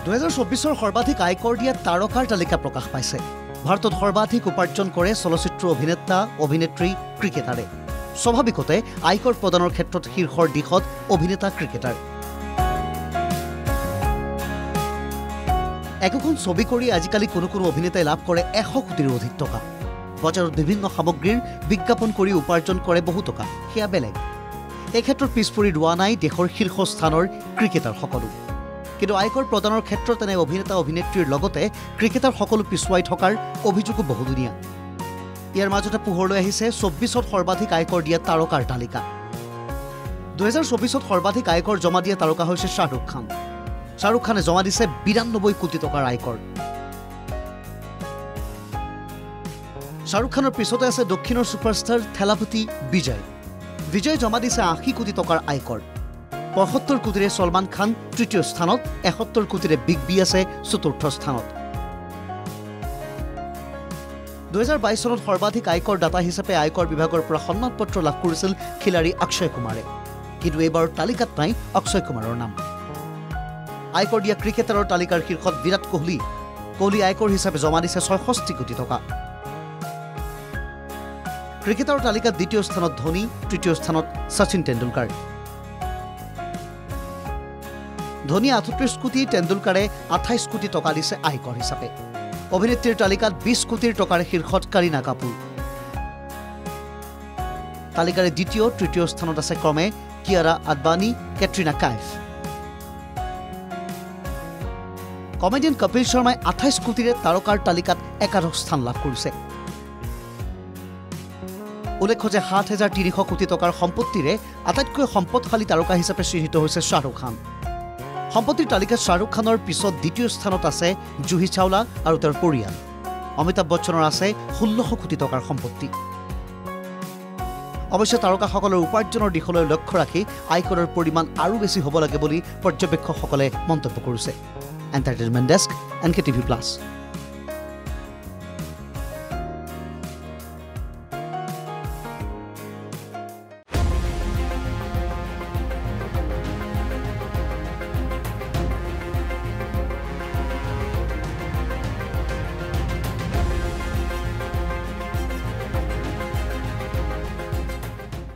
2024 সৰ্বাধিক আয়কৰ দিয়া তাৰকাৰ তালিকা প্ৰকাশ পাইছে। ভাৰতত সৰ্বাধিক উপাৰ্জন কৰে চলচ্চিত্ৰ অভিনেতা, অভিনেত্ৰী, ক্ৰিকেটাৰে। স্বাভাৱিকতে আয়কৰ প্ৰদানৰ ক্ষেত্ৰত শীৰ্ষৰ দিশত অভিনেতা, ক্ৰিকেটাৰ। একোখন ছবি কৰি আজিকালি কোনো অভিনেতাই লাভ কৰে 100 কোটিৰো অধিক টকা। বজাৰত বিভিন্ন সামগ্ৰীৰ বিজ্ঞাপন কৰি উপাৰ্জন কৰে বহু টকা, সেয়া বেলেগ। এই ক্ষেত্ৰত পিছপৰি ৰোৱা নাই দেশৰ শীৰ্ষস্থানৰ ক্ৰিকেটাৰসকলো। কিন্তু আয়কৰ প্ৰদানৰ ক্ষেত্ৰত এনে অভিনেতা, অভিনেত্ৰীৰ লগতে ক্ৰিকেটাৰ সকলো পিছুৱাই থকাৰ অভিযোগো বহুদিনীয়া। ইয়াৰ মাজতে পোহৰলৈ আহিছে 24ত সৰ্বাধিক আয়কৰ দিয়া তাৰকাৰ তালিকা। 2024ত সৰ্বাধিক আয়কৰ জমা দিয়া তাৰকা হৈছে শ্বাহৰুখ খান। শ্বাহৰুখ খানে জমা দিছে 92 কোটি টকাৰ আয়কৰ। শ্বাহৰুখ খানৰ পিছতে আছে দক্ষিণৰ ছুপাৰষ্টাৰ থেলাপতি বিজয়। বিজয় জমা দিছে 80 কোটি টকাৰ আয়কৰ। 75 কোটিৰে ছলমান খান তৃতীয় স্থানত, 71 কোটিৰে বিগ বি আছে চতুৰ্থ স্থানত। 2022 চনত সৰ্বাধিক আয়কৰ দাতা হিচাপে আয়কৰ বিভাগৰ পৰা সন্মান পত্ৰ লাভ কৰিছিল খিলাৰী অক্ষয় কুমাৰে। কিন্তু এইবাৰ তালিকাত নাই অক্ষয় কুমাৰৰ নাম। আয়কৰ দিয়া ক্ৰিকেটাৰৰ তালিকাৰ শীৰ্ষত বিৰাট কোহলি। কোহলি আয়কৰ হিচাপে জমা দিছে 66 কোটি টকা। ক্ৰিকেটাৰৰ তালিকাত দ্বিতীয় স্থানত ধোনী, তৃতীয় স্থানত শচীন তেণ্ডুলকাৰ। ধোনী 38 কোটি, তেণ্ডুলকাৰে 28 কোটি টকা দিছে আয়কৰ হিচাপে। অভিনেত্ৰীৰ তালিকাত 20 কোটিৰ টকাৰে শীৰ্ষত কাৰিনা কাপুৰ। তালিকাৰে দ্বিতীয়, তৃতীয় স্থানত আছে ক্ৰমে কিয়াৰা আদবানী, কেটৰিনা কাইফ। কমেডিয়ান কপিল শৰ্মাই 28 কোটিৰে তাৰকাৰ তালিকাত একাদশ স্থান লাভ কৰিছে। উল্লেখ্য যে 7,300 কোটি টকাৰ সম্পত্তিৰে আটাইতকৈ সম্পদশালী তাৰকা হিচাপে চিহ্নিত হৈছে শ্বাহৰুখ খান। সম্পত্তিৰ তালিকাত শ্বাহৰুখ খানৰ পিছত দ্বিতীয় স্থানত আছে জুহি চাওলা আৰু তেওঁৰ পৰিয়াল। অমিতাভ বচ্চনৰ আছে 1600 কোটি টকাৰ সম্পত্তি। অৱশ্যে তাৰকাসকলৰ উপাৰ্জনৰ দিশলৈ লক্ষ্য ৰাখি আয়কৰৰ পৰিমাণ আৰু বেছি হ'ব লাগে বুলি পৰ্যবেক্ষকসকলে মন্তব্য কৰিছে। Entertainment desk, NKTV+।